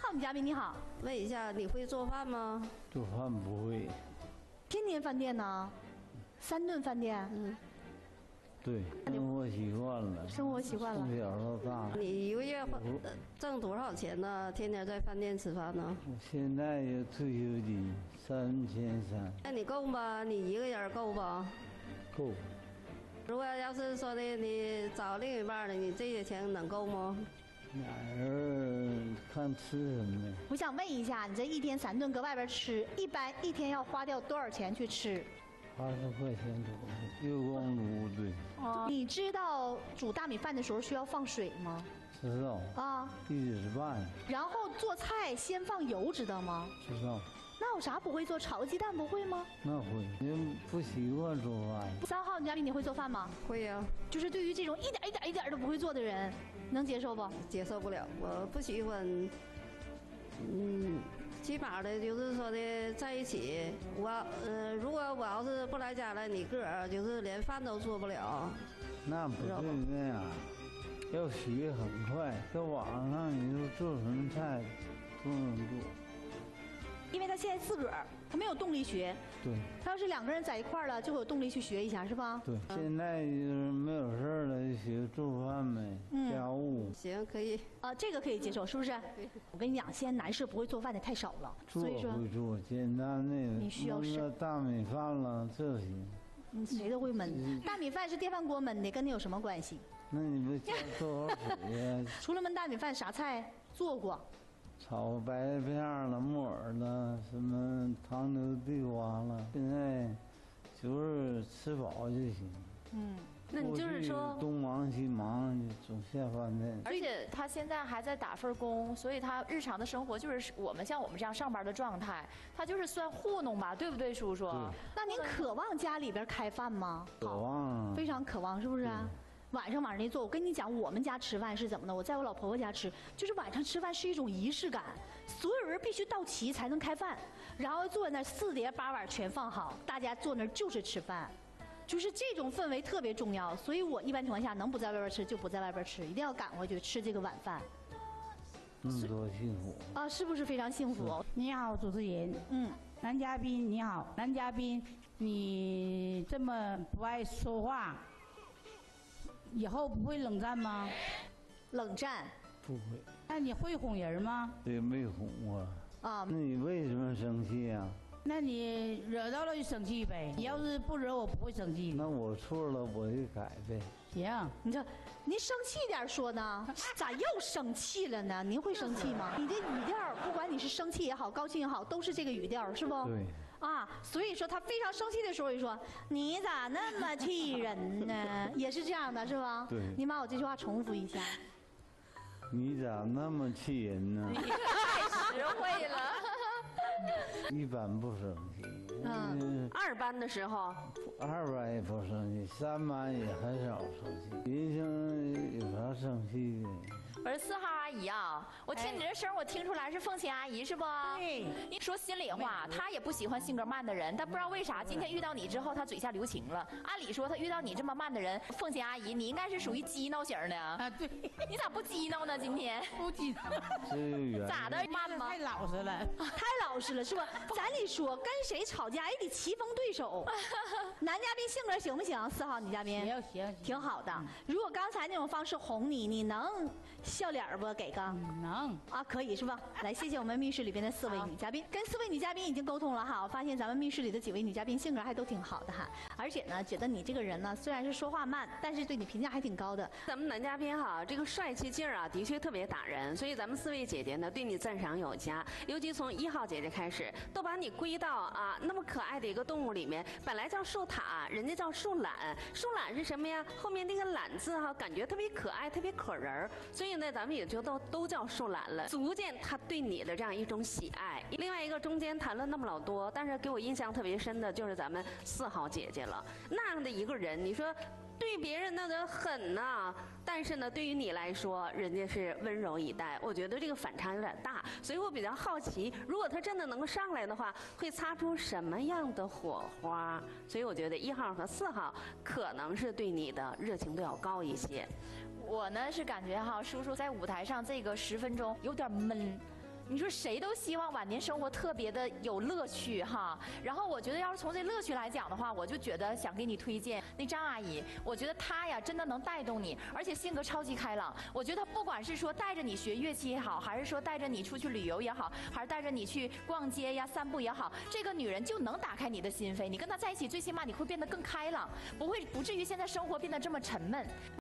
号女嘉宾你好， 问一下，你会做饭吗？ 做饭不会。 天天饭店呢？3顿饭店？ 对，生活习惯了。 生活习惯了。 从小到大。 你一个月挣多少钱呢？天天在饭店吃饭呢？ 我现在有退休金3300。 那你够吗？你一个人够吧？ 够。 如果要是说的你找另一半的，你这些钱能够吗？ 俩人看吃什么。 我想问一下，你这一天3顿搁外边吃，一般一天要花掉多少钱去吃 ？80块钱左右。月光炉，对。 哦，你知道煮大米饭的时候需要放水吗？ 知道。 啊， 一直半。 然后做菜先放油，知道吗？ 知道。 那有啥不会做？炒个鸡蛋不会吗？ 那会，因不习惯做饭。 3号女嘉宾，你会做饭吗？ 会呀。 就是对于这种一点都不会做的人，能接受不？ 接受不了，我不喜欢。起码的就是说的在一起，如果我要是不来家了，你个儿就是连饭都做不了。 那不对那样，要学很快，在网上你说做什么菜都能做。 因为他现在自个儿，他没有动力学。 对。 他要是2个人在一块儿了，就会有动力去学一下，是吧？ 对。现在就是没有事了，就学做饭呗，家务。 行，可以。 这个可以接受，是不是？对。我跟你讲，现在男士不会做饭的太少了，所以说会做简单的。 你需要焖大米饭了，这行。 谁都会焖，大米饭是电饭锅焖的，跟你有什么关系？ 那你不加多少水呀？ 除了焖大米饭，啥菜做过？ 炒白片了、木耳了，什么糖油地瓜了，现在就是吃饱就行。 那你就是说东忙西忙，总下饭店。 而且他现在还在打份工，所以他日常的生活就是像我们这样上班的状态，他就是算糊弄吧，对不对，叔叔？ 那您渴望家里边开饭吗？ 渴望， 非常渴望，是不是？晚上往那做，我跟你讲，我们家吃饭是怎么的？我在我老婆婆家吃，就是晚上吃饭是一种仪式感，所有人必须到齐才能开饭，然后坐在那4碟8碗全放好，大家坐那就是吃饭，就是这种氛围特别重要。所以我一般情况下能不在外边吃就不在外边吃，一定要赶回去吃这个晚饭。 多幸福啊！是不是非常幸福？ 你好，主持人。男嘉宾你好，男嘉宾，你这么不爱说话。以后不会冷战吗？ 冷战？ 不会。 那你会哄人吗？ 对，没哄我。那你为什么生气呀？ 那你惹到了就生气呗。你要是不惹我，不会生气。 那我错了，我就改呗。 行。 你这，您生气点说呢？咋又生气了呢？您会生气吗？你的语调，不管你是生气也好，高兴也好，都是这个语调，是不？ 对。 所以说他非常生气的时候，就说你咋那么气人呢？也是这样的，是吧？ 对。 您把我这句话重复一下。 你咋那么气人呢？ 你太实惠了。 一般不生气。 2班的时候 ，2班也不生气，3班也很少生气。人生有啥生气的？ 我是4号阿姨啊，我听你这声，我听出来是凤琴阿姨是不？ 对。 你说心里话，她也不喜欢性格慢的人，但不知道为啥今天遇到你之后，她嘴下留情了。按理说，她遇到你这么慢的人，凤琴阿姨，你应该是属于激闹型的。 对。 你咋不激闹呢？今天不激闹。 咋的？慢吗？ 太老实了， 太老实了，是吧？咱得说，跟谁吵架也得棋逢对手。男嘉宾性格行不行？4号女嘉宾行， 挺好的。如果刚才那种方式哄你，你能笑脸不？给个能可以是吧？来，谢谢我们密室里边的4位女嘉宾，跟4位女嘉宾已经沟通了哈。我发现咱们密室里的几位女嘉宾性格还都挺好的哈，而且呢，觉得你这个人呢，虽然是说话慢，但是对你评价还挺高的。 咱们男嘉宾哈，这个帅气劲儿啊，的确特别打人，所以咱们4位姐姐呢，对你赞赏有加。尤其从1号姐姐开始，都把你归到那么可爱的一个动物里面。本来叫树獭，人家叫树懒。树懒是什么呀？后面那个懒字哈，感觉特别可爱，特别可人儿。所以呢，咱们也就都叫树懒了，足见他对你的这样一种喜爱。另外一个中间谈了那么老多，但是给我印象特别深的就是咱们4号姐姐了。那样的一个人，你说对别人那得狠呐，但是呢，对于你来说，人家是温柔以待。我觉得这个反差有点大，所以我比较好奇，如果他真的能上来的话，会擦出什么样的火花？所以我觉得1号和4号可能是对你的热情都要高一些。 我呢是感觉哈，叔叔在舞台上这个10分钟有点闷。 你说谁都希望晚年生活特别的有乐趣哈。然后我觉得要是从这乐趣来讲的话，我就觉得想给你推荐那张阿姨，我觉得她呀真的能带动你，而且性格超级开朗。我觉得她不管是说带着你学乐器也好，还是说带着你出去旅游也好，还是带着你去逛街呀、散步也好，这个女人就能打开你的心扉。你跟她在一起，最起码你会变得更开朗，不至于现在生活变得这么沉闷。